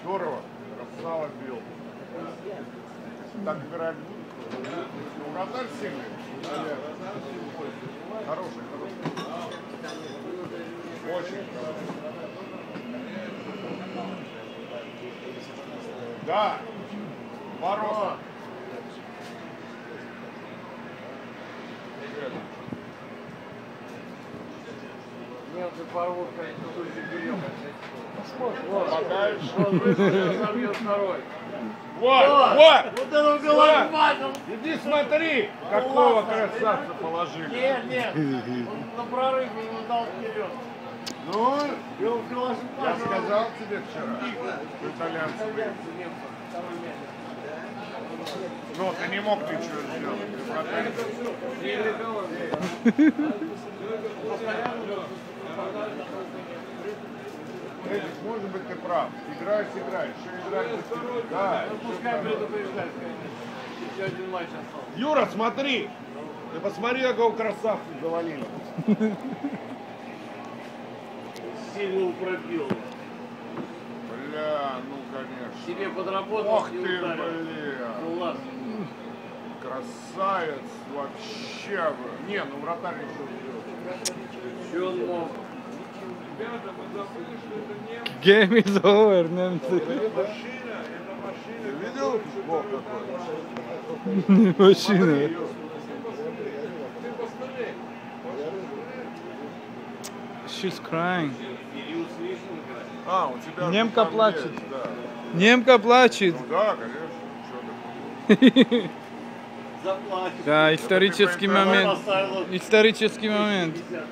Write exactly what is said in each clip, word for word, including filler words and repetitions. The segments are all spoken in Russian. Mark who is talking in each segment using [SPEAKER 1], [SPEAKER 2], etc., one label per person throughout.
[SPEAKER 1] Здорово. Красава бил. Так играть будут? Вратарь сильный? Хороший, хороший. Очень хороший. Да. Ворота.
[SPEAKER 2] Нет, ты порвут, конечно, тут берем.
[SPEAKER 1] Вот,
[SPEAKER 2] Вот, забьет второй.
[SPEAKER 1] вот, вот.
[SPEAKER 2] Вот это голова.
[SPEAKER 1] Иди смотри, какого красавца положили.
[SPEAKER 2] Нет, нет. Он на прорыве его дал вперед.
[SPEAKER 1] Ну,
[SPEAKER 2] Его голова.
[SPEAKER 1] я сказал тебе вчера, что итальянцы. Ну, ты не мог ничего сделать. Эдик, может быть, ты прав. Играешь, играешь. Еще играешь. Да.
[SPEAKER 2] Пускай предупреждать, конечно. Еще один матч остался.
[SPEAKER 1] Юра, смотри. Ты посмотри, какого красавца завалили.
[SPEAKER 2] Сильно пробил.
[SPEAKER 1] Бля, ну, конечно.
[SPEAKER 2] Себе подработал.
[SPEAKER 1] Ох ты, бля.
[SPEAKER 2] Ну ладно.
[SPEAKER 1] Красавец вообще. Не, ну вратарь еще сделал.
[SPEAKER 2] Что он мог?
[SPEAKER 3] Game is over, немцы.
[SPEAKER 1] Это машина, это машина. Ты видел? Бог какой.
[SPEAKER 3] Машина. She's crying.
[SPEAKER 1] А, у тебя...
[SPEAKER 3] Немка
[SPEAKER 1] там
[SPEAKER 3] плачет.
[SPEAKER 1] есть, да.
[SPEAKER 3] Немка плачет.
[SPEAKER 1] Ну да, конечно.
[SPEAKER 2] Заплатишь.
[SPEAKER 3] Да, исторический момент. Исторический момент.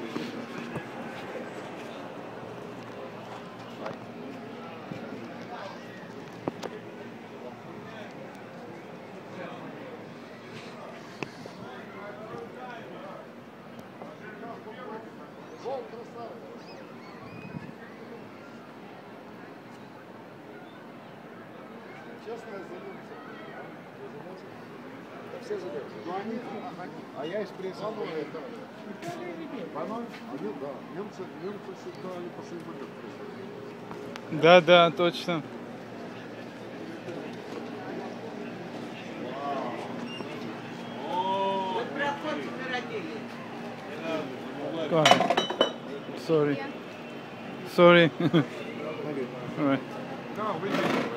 [SPEAKER 4] Честно, все задержаны. Но они, а я из прессы. По ноль? Они, да. Немцы, немцы всегда не последний момент.
[SPEAKER 3] Да, да, точно. Sorry. Sorry. All right.
[SPEAKER 1] Да, выйди.